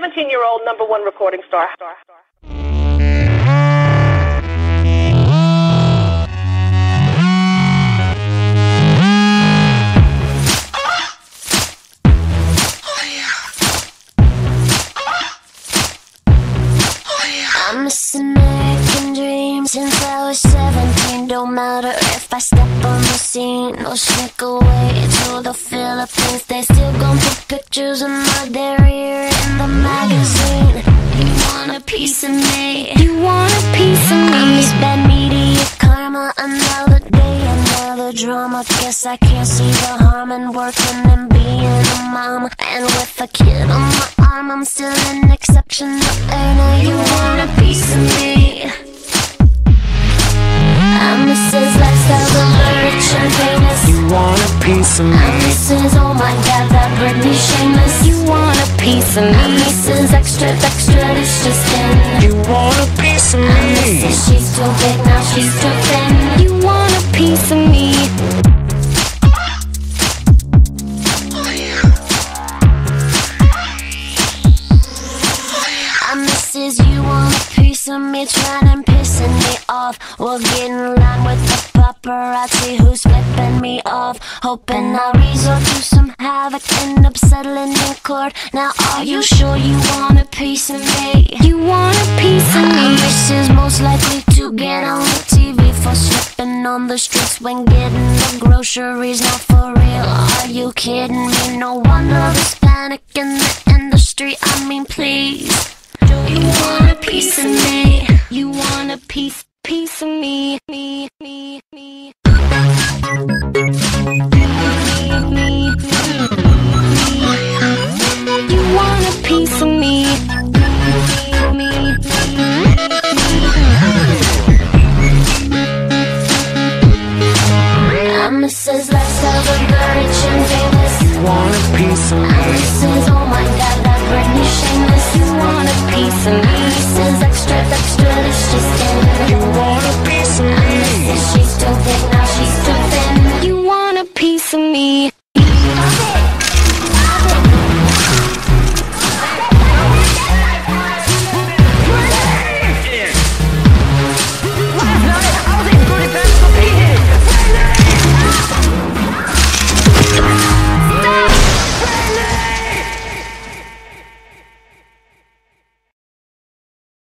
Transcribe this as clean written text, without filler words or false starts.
17-year-old #1 recording star. I'm missing American dreams since I was 17. Don't matter if I step on the scene or sneak away to the Philippines. They still gon' put pictures of my derriere in the magazine. You want a piece of me? You want a piece of me? I miss bad media karma. Another day, another drama. Guess I can't see the harm in working and being a mom. And with a kid on my arm, I'm still an exceptional earner. You want a piece of me? I'm Mrs. Lifestyle of the rich and famous. You want a piece of me? I'm Mrs. Oh my God, that Britney Shameless. You want a piece of me? I'm Mrs. Extra, delicious thin. You want a piece of I'm me? Mrs. She's too big, now she's too thin. You want a piece of me? I'm Mrs. You want a piece of me? Trying and pissing me off. We'll get in line with the paparazzi who's flipping me off. Hoping I'll resort to some havoc, end up settling in court. Now are you sure you want a piece of me? You want a piece of me? I'm Mrs. most likely to get on the TV for slipping on the streets when getting the groceries. Not for real, are you kidding me? No wonder there's panic in the industry. I mean, please. You want a piece of me? You want a piece of me? Me. You want a piece of me? I'm Mrs. Lifestyle of the rich and famous. You want a piece of me? I'm Mrs.